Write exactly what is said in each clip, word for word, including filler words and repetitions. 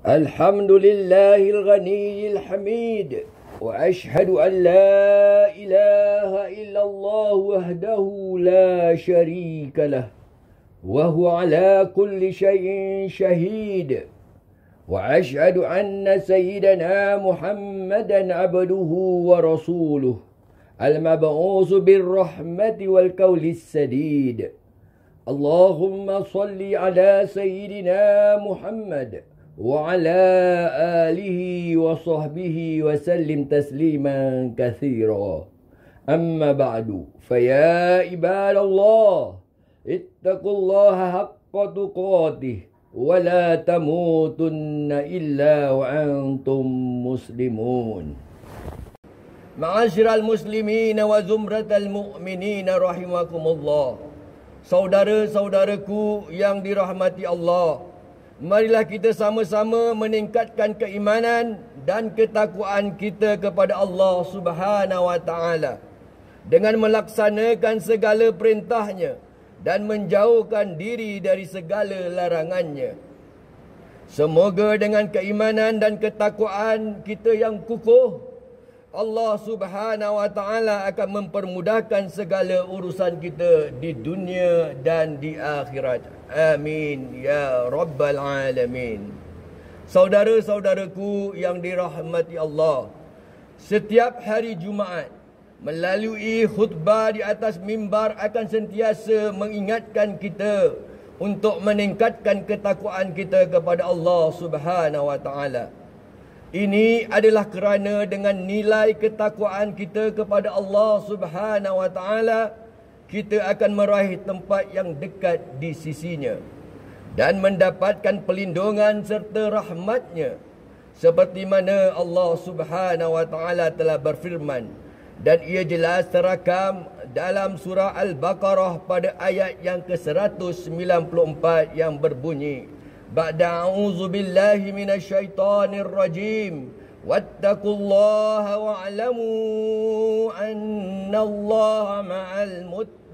الحمد لله الغني الحميد، وأشهد أن لا إله إلا الله وحده لا شريك له، وهو على كل شيء شهيد. وأشهد أن سيدنا محمدا عبده ورسوله المبعوث بالرحمة والقول السديد. اللهم صل على سيدنا محمد وعلى آله وصحبه وسلم تسليما كثيرا. أما بعد، فيا عباد الله اتقوا الله حق تقاته ولا تموتن إلا وأنتم مسلمون. Ma'asyiral muslimin wa zumratal mu'minin rahimakumullah. Saudara-saudaraku yang dirahmati Allah, marilah kita sama-sama meningkatkan keimanan dan ketakwaan kita kepada Allah Subhanahu wa taala dengan melaksanakan segala perintahnya dan menjauhkan diri dari segala larangannya. Semoga dengan keimanan dan ketakwaan kita yang kukuh, Allah Subhanahu wa taala akan mempermudahkan segala urusan kita di dunia dan di akhirat. Amin ya rabbal alamin. Saudara-saudaraku yang dirahmati Allah, setiap hari Jumaat melalui khutbah di atas mimbar akan sentiasa mengingatkan kita untuk meningkatkan ketakwaan kita kepada Allah Subhanahu wa taala. Ini adalah kerana dengan nilai ketakwaan kita kepada Allah Subhanahu wa taala, kita akan meraih tempat yang dekat di sisinya dan mendapatkan pelindungan serta rahmatnya, seperti mana Allah Subhanahu wa taala telah berfirman, dan ia jelas terakam dalam surah Al-Baqarah pada ayat yang ke seratus sembilan puluh empat yang berbunyi, Ba'da a'udzu billahi minasyaitonir rajim, wattaqullaha wa'lamu annallaha ma'al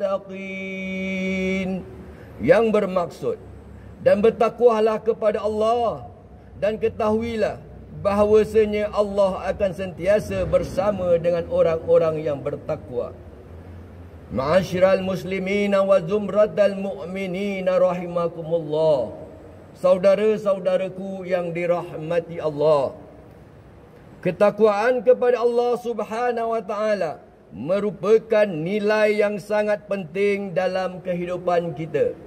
muttaqin. Yang bermaksud, dan bertakwalah kepada Allah, dan ketahuilah bahawasanya Allah akan sentiasa bersama dengan orang-orang yang bertakwa. Ma'asyiral muslimin wa zumratal mu'minin rahimakumullah. Saudara-saudaraku yang dirahmati Allah, ketakwaan kepada Allah Subhanahu wa taala merupakan nilai yang sangat penting dalam kehidupan kita.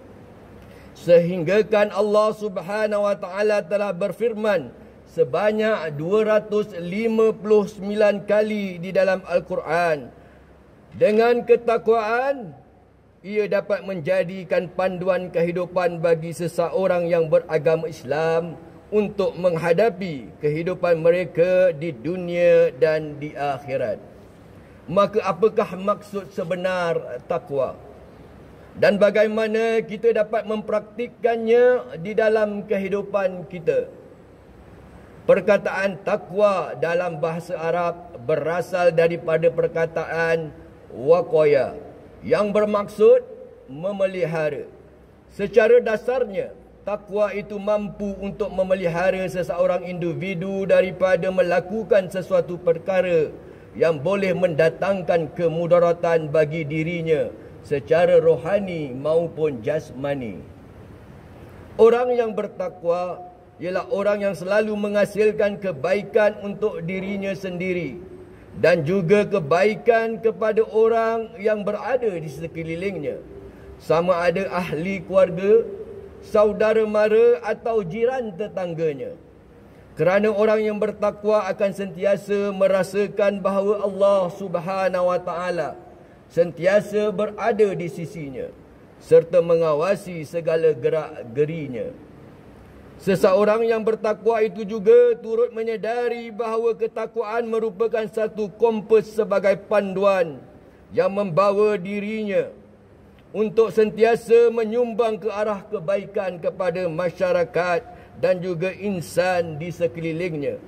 Sehinggakan Allah Subhanahu wa taala telah berfirman sebanyak dua ratus lima puluh sembilan kali di dalam Al-Quran. Dengan ketakwaan, ia dapat menjadikan panduan kehidupan bagi seseorang yang beragama Islam untuk menghadapi kehidupan mereka di dunia dan di akhirat. Maka apakah maksud sebenar takwa? Dan bagaimana kita dapat mempraktikkannya di dalam kehidupan kita? Perkataan takwa dalam bahasa Arab berasal daripada perkataan waqaya, yang bermaksud memelihara. Secara dasarnya, takwa itu mampu untuk memelihara seseorang individu daripada melakukan sesuatu perkara yang boleh mendatangkan kemudaratan bagi dirinya secara rohani maupun jasmani. Orang yang bertakwa ialah orang yang selalu menghasilkan kebaikan untuk dirinya sendiri dan juga kebaikan kepada orang yang berada di sekelilingnya, sama ada ahli keluarga, saudara mara atau jiran tetangganya. Kerana orang yang bertakwa akan sentiasa merasakan bahawa Allah Subhanahu wa taala sentiasa berada di sisinya serta mengawasi segala gerak-gerinya. Seseorang yang bertakwa itu juga turut menyedari bahawa ketakwaan merupakan satu kompas sebagai panduan yang membawa dirinya untuk sentiasa menyumbang ke arah kebaikan kepada masyarakat dan juga insan di sekelilingnya.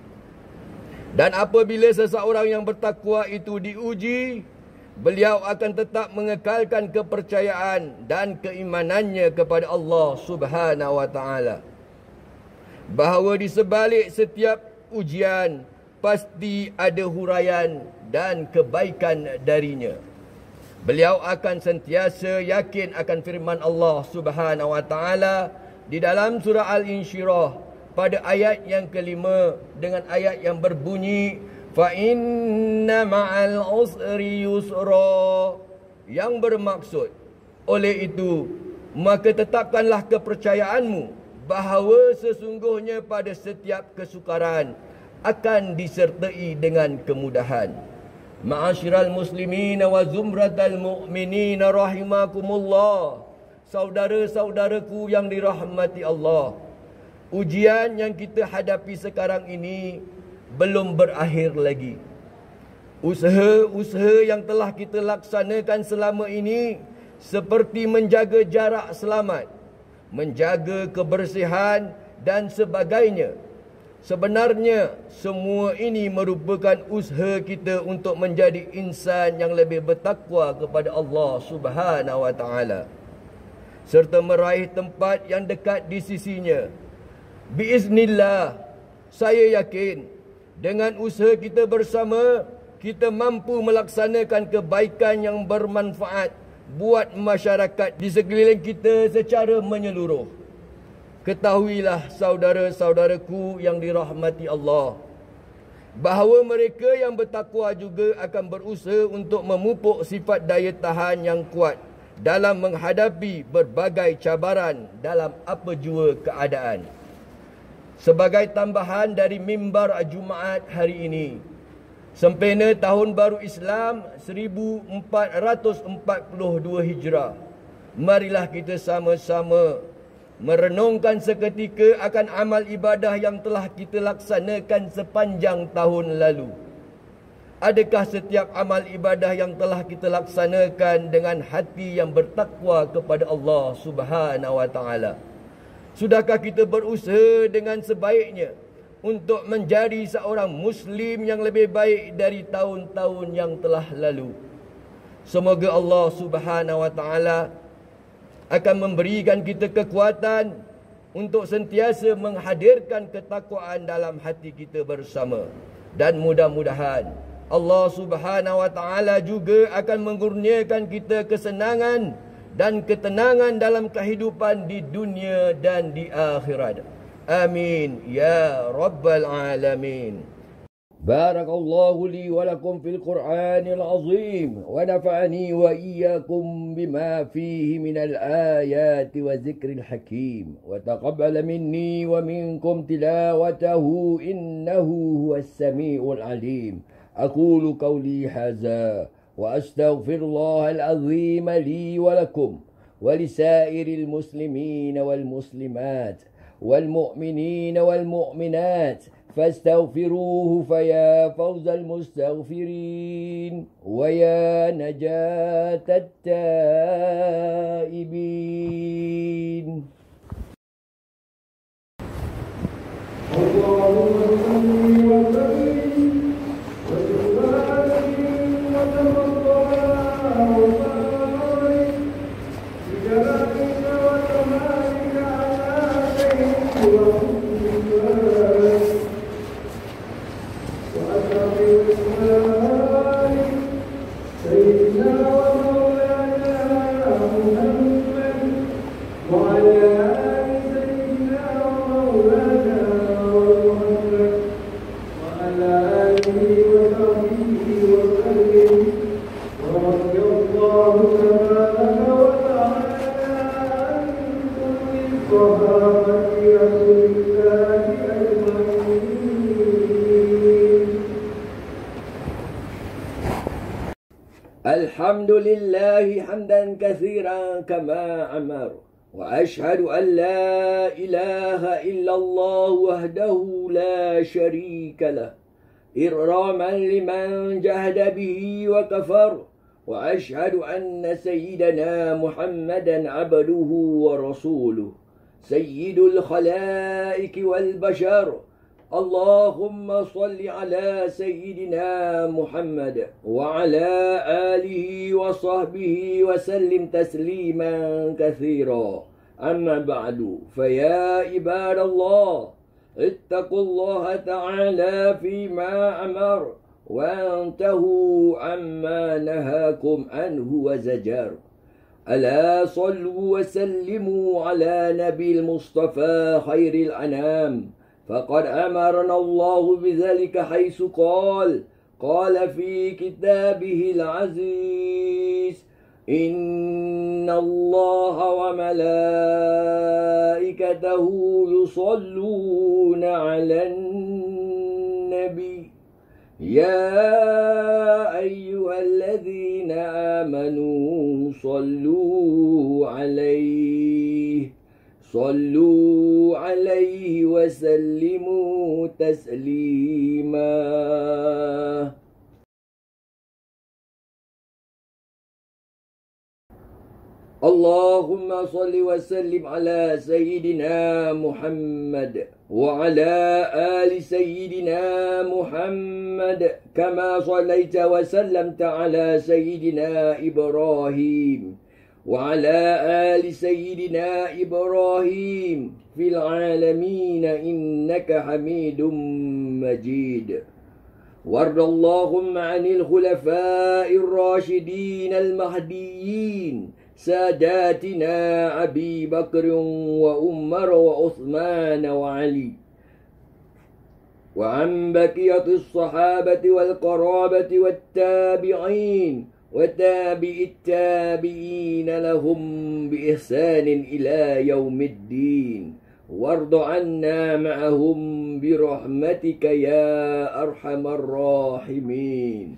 Dan apabila seseorang yang bertakwa itu diuji, beliau akan tetap mengekalkan kepercayaan dan keimanannya kepada Allah Subhanahu wa taala. bahawa di sebalik setiap ujian pasti ada huraian dan kebaikan darinya. Beliau akan sentiasa yakin akan firman Allah Subhanahu wa taala di dalam surah Al-Insyirah pada ayat yang kelima dengan ayat yang berbunyi fa inna ma'al usri yusra, yang bermaksud oleh itu maka tetapkanlah kepercayaanmu bahawa sesungguhnya pada setiap kesukaran akan disertai dengan kemudahan. Ma'asyiral muslimin wa zumratal mu'minin rahimakumullah. Saudara-saudaraku yang dirahmati Allah, ujian yang kita hadapi sekarang ini belum berakhir lagi. Usaha-usaha yang telah kita laksanakan selama ini seperti menjaga jarak selamat, menjaga kebersihan dan sebagainya, sebenarnya semua ini merupakan usaha kita untuk menjadi insan yang lebih bertakwa kepada Allah Subhanahu wa taala serta meraih tempat yang dekat di sisinya. Biiznillah, saya yakin dengan usaha kita bersama kita mampu melaksanakan kebaikan yang bermanfaat buat masyarakat di sekeliling kita secara menyeluruh. Ketahuilah saudara-saudaraku yang dirahmati Allah, bahawa mereka yang bertakwa juga akan berusaha untuk memupuk sifat daya tahan yang kuat dalam menghadapi berbagai cabaran dalam apa jua keadaan. Sebagai tambahan dari mimbar Jumaat hari ini, sempena Tahun Baru Islam seribu empat ratus empat puluh dua Hijrah, marilah kita sama-sama merenungkan seketika akan amal ibadah yang telah kita laksanakan sepanjang tahun lalu. Adakah setiap amal ibadah yang telah kita laksanakan dengan hati yang bertakwa kepada Allah Subhanahu wa taala? Sudahkah kita berusaha dengan sebaiknya untuk menjadi seorang Muslim yang lebih baik dari tahun-tahun yang telah lalu? Semoga Allah Subhanahu wa taala akan memberikan kita kekuatan untuk sentiasa menghadirkan ketakwaan dalam hati kita bersama. Dan mudah-mudahan Allah Subhanahu wa taala juga akan mengurniakan kita kesenangan dan ketenangan dalam kehidupan di dunia dan di akhirat. Amin ya rabbal alamin. بارك الله لي ولكم في القرآن العظيم ونفعني وإياكم بما فيه من الآيات وذكر الحكيم وتقبل مني ومنكم تلاوته إنه هو السميع العليم. أقول قولي هذا وأستغفر الله العظيم لي ولكم ولسائر المسلمين والمسلمات والمؤمنين والمؤمنات فاستغفروه فيا فوز المستغفرين ويا نجاة التائبين. اللهم صل وسلم وبارك وتفضل بجلالك وكمالك على سيدنا الحمد لله حمدا كثيرا كما أمر وأشهد أن لا إله إلا الله وحده لا شريك له إكراما لمن جهد به وكفر وأشهد أن سيدنا محمدا عبده ورسوله سيد الخلائق والبشر. اللهم صل على سيدنا محمد وعلى آله وصحبه وسلم تسليما كثيرا. أما بعد فيا عباد الله اتقوا الله تعالى فيما أمر وانتهوا عما نهاكم عنه وزجر. ألا صلوا وسلموا على نبي المصطفى خير الأنام، فقد أمرنا الله بذلك حيث قال قال في كتابه العزيز: إن الله وملائكته يصلون على النبي يا أيها الذين آمنوا صلوا عليه صلوا عليه وسلموا تسليما. اللهم صل وسلم على سيدنا محمد وعلى آل سيدنا محمد كما صليت وسلمت على سيدنا إبراهيم وعلى آل سيدنا إبراهيم في العالمين إنك حميد مجيد. وارض اللهم عن الخلفاء الراشدين المهديين ساداتنا أبي بكر وعمر وعثمان وعلي، وعن بقية الصحابة والقرابة والتابعين وتابع التابعين لهم بإحسان إلى يوم الدين، وارض عنا معهم برحمتك يا أرحم الراحمين.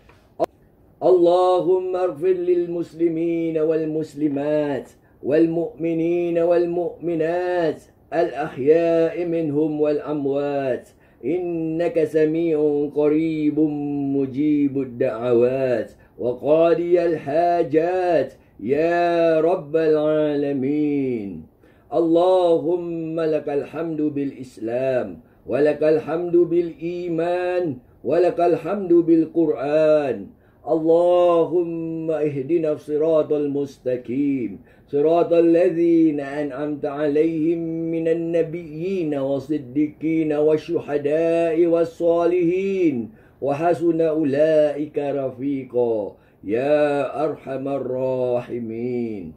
اللهم اغفر للمسلمين والمسلمات والمؤمنين والمؤمنات الأحياء منهم والأموات، إنك سميع قريب مجيب الدعوات وقاضي الحاجات يا رب العالمين. اللهم لك الحمد بالإسلام، ولك الحمد بالإيمان، ولك الحمد بالقرآن. اللهم اهدنا الصراط المستقيم، صراط الذين أنعمت عليهم من النبيين والصديقين والشهداء والصالحين وحسن أولئك رفيقا يا أرحم الراحمين.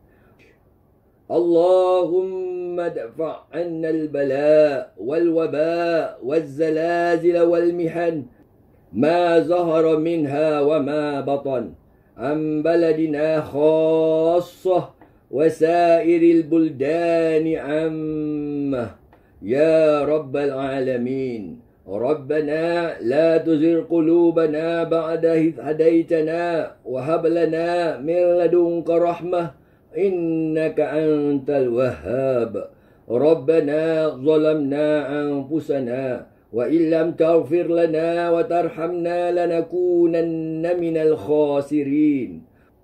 اللهم ادفع عنا البلاء والوباء والزلازل والمحن ما ظهر منها وما بطن عن بلدنا خاصة وسائر البلدان عامة يا رب العالمين. ربنا لا تزغ قلوبنا بعد إذ هديتنا وهب لنا من لدنك رحمة إنك أنت الوهاب. ربنا ظلمنا أنفسنا وإن لم تغفر لنا وترحمنا لنكونن من الخاسرين.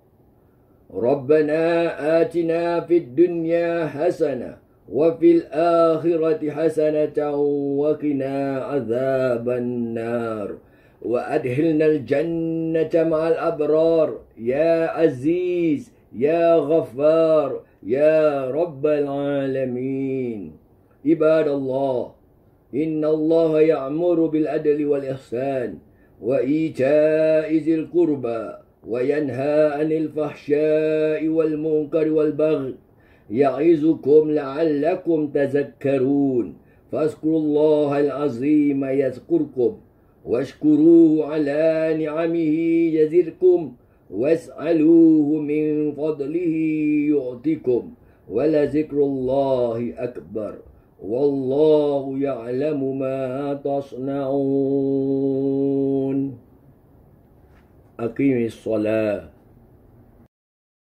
ربنا آتنا في الدنيا حسنة وفي الآخرة حسنة وقنا عذاب النار وأدخلنا الجنة مع الأبرار يا عزيز يا غفار يا رب العالمين. عباد الله، إن الله يأمر بالعدل والإحسان وإيتاء ذي القربى وينهى عن الفحشاء والمنكر والبغي يعظكم لعلكم تذكرون. فاذكروا الله العظيم يذكركم واشكروه على نعمه يزدكم واسألوه من فضله يعطكم ولذكر الله أكبر والله يعلم ما تصنعون. أقيم الصلاة.